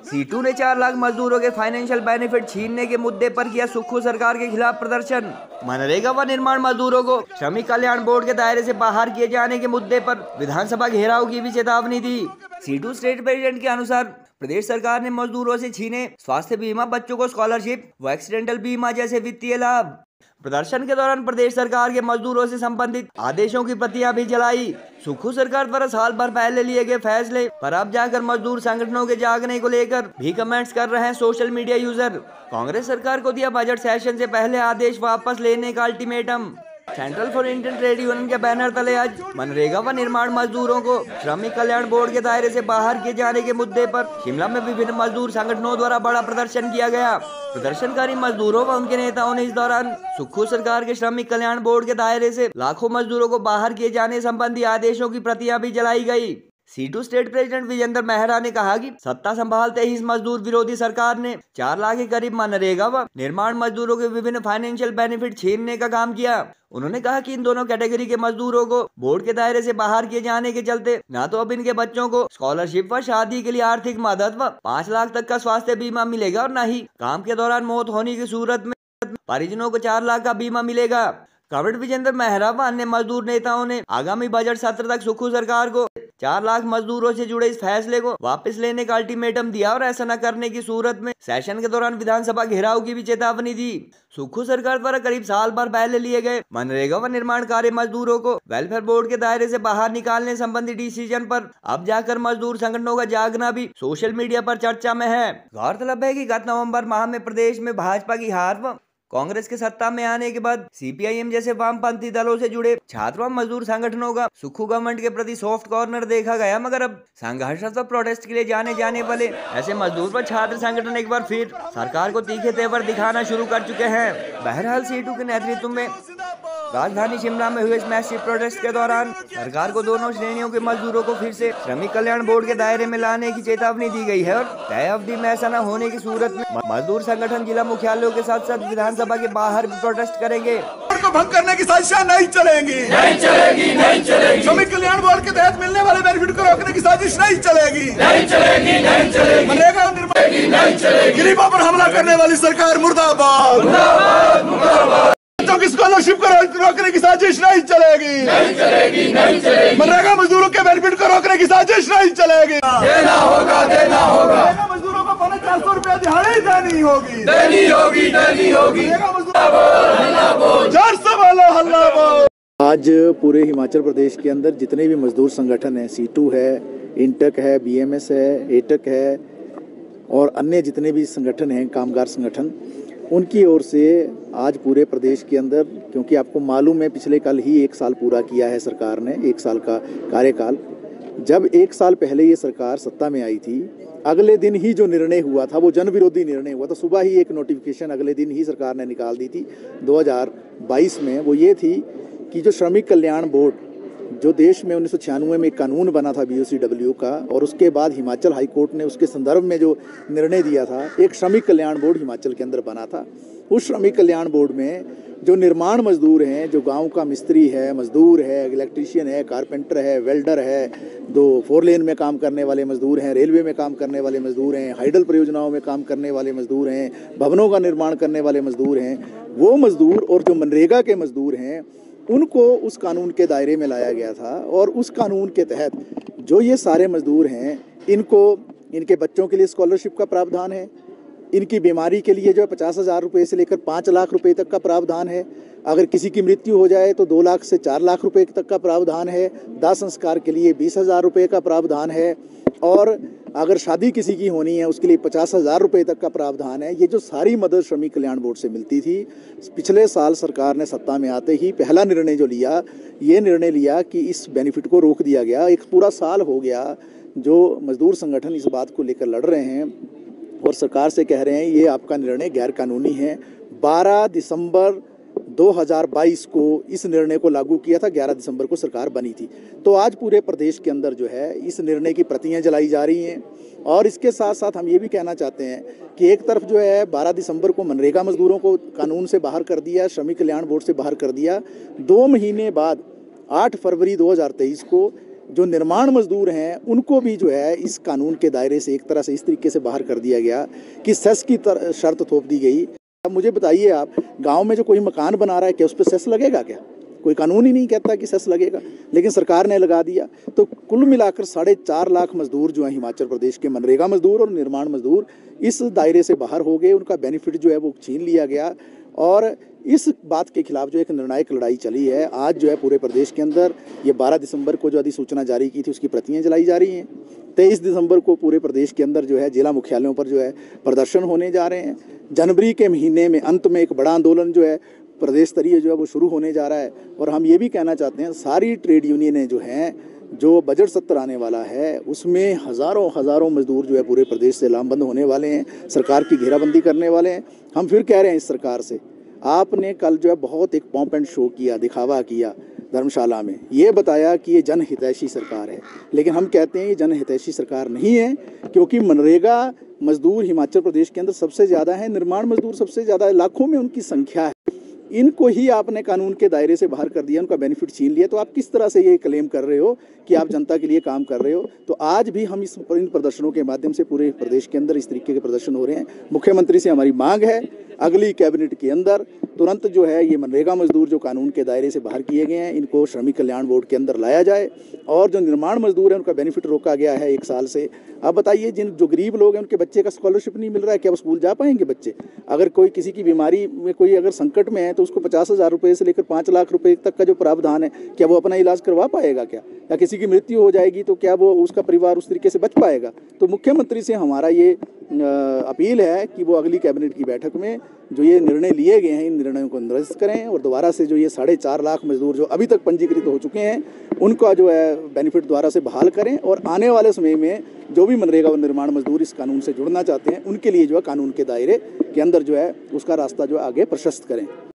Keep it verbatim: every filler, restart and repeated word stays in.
Situ ने चार लाख मजदूरों के फाइनेंशियल बेनिफिट छीनने के मुद्दे पर किया सुक्खू सरकार के खिलाफ प्रदर्शन। मनरेगा व निर्माण मजदूरों को श्रमिक कल्याण बोर्ड के दायरे से बाहर किए जाने के मुद्दे पर विधानसभा घेराव की भी चेतावनी दी। सीटू स्टेट प्रेसिडेंट के अनुसार प्रदेश सरकार ने मजदूरों से छीने स्वास्थ्य बीमा, बच्चों को स्कॉलरशिप व एक्सीडेंटल बीमा जैसे वित्तीय लाभ। प्रदर्शन के दौरान प्रदेश सरकार के मजदूरों से संबंधित आदेशों की प्रतियां भी जलाई। सुक्खू सरकार द्वारा साल भर पहले लिए गए फैसले पर अब जाकर मजदूर संगठनों के जागने को लेकर भी कमेंट्स कर रहे हैं सोशल मीडिया यूजर। कांग्रेस सरकार को दिया बजट सेशन से पहले आदेश वापस लेने का ultimatum. Central for Indian trade union के बैनर तले आज मनरेगा व निर्माण मजदूरों को श्रमिक कल्याण बोर्ड के दायरे से बाहर किए जाने के मुद्दे पर शिमला में विभिन्न मजदूर संगठनों द्वारा बड़ा प्रदर्शन किया गया। प्रदर्शनकारी मजदूरों व उनके नेताओं ने इस दौरान सुक्खू सरकार के श्रमिक कल्याण बोर्ड के दायरे से लाखों मजदूरों को बाहर किए जाने संबंधी आदेशों की प्रतियां भी जलाई गई। सीटू स्टेट प्रेसिडेंट विजेंद्र मेहरा ने कहा कि सत्ता संभालते ही इस मजदूर विरोधी सरकार ने चार लाख के करीब मनरेगा व निर्माण मजदूरों के विभिन्न फाइनेंशियल बेनिफिट छीनने का काम किया। उन्होंने कहा कि इन दोनों कैटेगरी के मजदूरों को बोर्ड के दायरे से बाहर किए जाने के चलते न तो अब इनके बच्चों को स्कॉलरशिप व शादी के लिए आर्थिक मदद व पाँच लाख तक का स्वास्थ्य बीमा मिलेगा और न ही काम के दौरान मौत होने की सूरत में परिजनों को चार लाख का बीमा मिलेगा। कॉमरेड विजेंद्र मेहरा व अन्य मजदूर नेताओं ने आगामी बजट सत्र तक सुक्खू सरकार को चार लाख मजदूरों से जुड़े इस फैसले को वापस लेने का अल्टीमेटम दिया और ऐसा न करने की सूरत में सेशन के दौरान विधानसभा घेराव की भी चेतावनी दी। सुक्खू सरकार द्वारा करीब साल भर पहले लिए गए मनरेगा व निर्माण कार्य मजदूरों को वेलफेयर बोर्ड के दायरे से बाहर निकालने संबंधी डिसीजन पर अब जाकर मजदूर संगठनों का जागना भी सोशल मीडिया पर चर्चा में है। गौरतलब है कि गत नवम्बर माह में प्रदेश में भाजपा की हार व कांग्रेस के सत्ता में आने के बाद सीपीआईएम जैसे वामपंथी दलों से जुड़े छात्र व मजदूर संगठनों का सुक्खू गवर्नमेंट के प्रति सॉफ्ट कॉर्नर देखा गया, मगर अब संघर्ष व प्रोटेस्ट के लिए जाने जाने वाले ऐसे मजदूर व छात्र संगठन एक बार फिर सरकार को तीखे तेवर दिखाना शुरू कर चुके हैं। बहरहाल सीटू के नेतृत्व में राजधानी शिमला में हुए इस मैसिव प्रोटेस्ट के दौरान सरकार को दोनों श्रेणियों के मजदूरों को फिर से श्रमिक कल्याण बोर्ड के दायरे में लाने की चेतावनी दी गई है और तय अवधि में ऐसा न होने की सूरत में मजदूर संगठन जिला मुख्यालयों के साथ साथ विधानसभा के बाहर भी प्रोटेस्ट करेंगे। को भंग करने की साजिशें नहीं चलेंगी, नहीं चलेगी, नहीं चलेगी। श्रमिक कल्याण बोर्ड के तहत मिलने वाले बेनिफिट को रोकने की साजिश नहीं चलेगी, नहीं चलेगी, नहीं चलेगी। मनरेगा नहीं चलेगी। गरीबों पर हमला करने वाली सरकार मुर्दाबाद, मुर्दाबाद, मुर्दाबाद। बच्चों की स्कॉलरशिप को रोकने की साजिश नहीं चलेगी, नहीं चलेगी, नहीं चलेगी। मनरेगा मजदूरों के बेनिफिट को रोकने की साजिश नहीं चलेगी। देना होगा, देना होगा। मजदूरों को पौने चार सौ रुपया दिहाड़ी देनी होगी, देनी होगी, देनी होगी। चार सौ वाला हल्ला बोल। आज पूरे हिमाचल प्रदेश के अंदर जितने भी मजदूर संगठन हैं, सीटू है, इंटक है, बीएमएस है, एटक है और अन्य जितने भी संगठन हैं, कामगार संगठन, उनकी ओर से आज पूरे प्रदेश के अंदर, क्योंकि आपको मालूम है पिछले कल ही एक साल पूरा किया है सरकार ने, एक साल का कार्यकाल। जब एक साल पहले ये सरकार सत्ता में आई थी, अगले दिन ही जो निर्णय हुआ था वो जन विरोधी निर्णय हुआ था। सुबह ही एक नोटिफिकेशन अगले दिन ही सरकार ने निकाल दी थी दो हज़ार बाईस में। वो ये थी कि जो श्रमिक कल्याण बोर्ड, जो देश में उन्नीस सौ छियानवे में एक कानून बना था बीओसीडब्ल्यू का, और उसके बाद हिमाचल हाई कोर्ट ने उसके संदर्भ में जो निर्णय दिया था, एक श्रमिक कल्याण बोर्ड हिमाचल के अंदर बना था। उस श्रमिक कल्याण बोर्ड में जो निर्माण मजदूर हैं, जो गांव का मिस्त्री है, मजदूर है, इलेक्ट्रीशियन है, कारपेंटर है, वेल्डर है, दो फोर लेन में काम करने वाले मजदूर हैं, रेलवे में काम करने वाले मजदूर हैं, हाइडल परियोजनाओं में काम करने वाले मजदूर हैं, भवनों का निर्माण करने वाले मजदूर हैं, वो मजदूर और जो मनरेगा के मजदूर हैं, उनको उस कानून के दायरे में लाया गया था। और उस कानून के तहत जो ये सारे मजदूर हैं, इनको इनके बच्चों के लिए स्कॉलरशिप का प्रावधान है, इनकी बीमारी के लिए जो है पचास हज़ार रुपये से लेकर पाँच लाख रुपए तक का प्रावधान है, अगर किसी की मृत्यु हो जाए तो दो लाख से चार लाख रुपए तक का प्रावधान है, दाह संस्कार के लिए बीस हज़ार रुपये का प्रावधान है, और अगर शादी किसी की होनी है उसके लिए पचास हज़ार रुपये तक का प्रावधान है। ये जो सारी मदद श्रमिक कल्याण बोर्ड से मिलती थी, पिछले साल सरकार ने सत्ता में आते ही पहला निर्णय जो लिया, ये निर्णय लिया कि इस बेनिफिट को रोक दिया गया। एक पूरा साल हो गया जो मजदूर संगठन इस बात को लेकर लड़ रहे हैं और सरकार से कह रहे हैं ये आपका निर्णय गैर कानूनी है। बारह दिसंबर दो हज़ार बाईस को इस निर्णय को लागू किया था, ग्यारह दिसंबर को सरकार बनी थी। तो आज पूरे प्रदेश के अंदर जो है इस निर्णय की प्रतियां जलाई जा रही हैं। और इसके साथ साथ हम ये भी कहना चाहते हैं कि एक तरफ जो है बारह दिसंबर को मनरेगा मजदूरों को कानून से बाहर कर दिया, श्रमिक कल्याण बोर्ड से बाहर कर दिया। दो महीने बाद आठ फरवरी दो हज़ार तेईस को जो निर्माण मजदूर हैं उनको भी जो है इस कानून के दायरे से एक तरह से इस तरीके से बाहर कर दिया गया कि सेस की शर्त थोप दी गई। अब मुझे बताइए, आप गांव में जो कोई मकान बना रहा है क्या उस पर सेस लगेगा? क्या कोई कानून ही नहीं कहता कि सेस लगेगा, लेकिन सरकार ने लगा दिया। तो कुल मिलाकर साढ़े चार लाख मजदूर जो हैं हिमाचल प्रदेश के, मनरेगा मजदूर और निर्माण मजदूर, इस दायरे से बाहर हो गए। उनका बेनिफिट जो है वो छीन लिया गया और इस बात के खिलाफ जो एक निर्णायक लड़ाई चली है। आज जो है पूरे प्रदेश के अंदर ये बारह दिसंबर को जो अधिसूचना जारी की थी उसकी प्रतियां जलाई जा रही हैं। तेईस दिसंबर को पूरे प्रदेश के अंदर जो है जिला मुख्यालयों पर जो है प्रदर्शन होने जा रहे हैं। जनवरी के महीने में अंत में एक बड़ा आंदोलन जो है प्रदेश स्तरीय जो है वो शुरू होने जा रहा है। और हम ये भी कहना चाहते हैं, सारी ट्रेड यूनियनें जो हैं, जो बजट सत्र आने वाला है उसमें हज़ारों हज़ारों मजदूर जो है पूरे प्रदेश से लामबंद होने वाले हैं, सरकार की घेराबंदी करने वाले हैं। हम फिर कह रहे हैं इस सरकार से, आपने कल जो है बहुत एक पॉम्प एंड शो किया, दिखावा किया धर्मशाला में, ये बताया कि ये जनहितैषी सरकार है, लेकिन हम कहते हैं ये जनहितैषी सरकार नहीं है, क्योंकि मनरेगा मजदूर हिमाचल प्रदेश के अंदर सबसे ज़्यादा है, निर्माण मजदूर सबसे ज़्यादा है, लाखों में उनकी संख्या है। इनको ही आपने कानून के दायरे से बाहर कर दिया, उनका बेनिफिट छीन लिया। तो आप किस तरह से ये क्लेम कर रहे हो कि आप जनता के लिए काम कर रहे हो? तो आज भी हम इस इन प्रदर्शनों के माध्यम से पूरे प्रदेश के अंदर इस तरीके के प्रदर्शन हो रहे हैं। मुख्यमंत्री से हमारी मांग है अगली कैबिनेट के अंदर तुरंत जो है ये मनरेगा मजदूर जो कानून के दायरे से बाहर किए गए हैं इनको श्रमिक कल्याण बोर्ड के अंदर लाया जाए, और जो निर्माण मजदूर हैं उनका बेनिफिट रोका गया है एक साल से। अब बताइए, जिन जो गरीब लोग हैं उनके बच्चे का स्कॉलरशिप नहीं मिल रहा है, क्या वो स्कूल जा पाएंगे बच्चे? अगर कोई किसी की बीमारी में कोई अगर संकट में है तो उसको पचास हज़ार रुपये से लेकर पाँच लाख रुपए तक का जो प्रावधान है, क्या वो अपना इलाज करवा पाएगा? क्या या किसी की मृत्यु हो जाएगी तो क्या वो उसका परिवार उस तरीके से बच पाएगा? तो मुख्यमंत्री से हमारा ये अपील है कि वो अगली कैबिनेट की बैठक में जो ये निर्णय लिए गए हैं इन निर्णयों को निरस्त करें, और दोबारा से जो ये साढ़े चार लाख मजदूर जो अभी तक पंजीकृत हो चुके हैं उनका जो है बेनिफिट दोबारा से बहाल करें, और आने वाले समय में जो भी मनरेगा व निर्माण मजदूर इस कानून से जुड़ना चाहते हैं उनके लिए जो है कानून के दायरे के अंदर जो है उसका रास्ता जो है आगे प्रशस्त करें।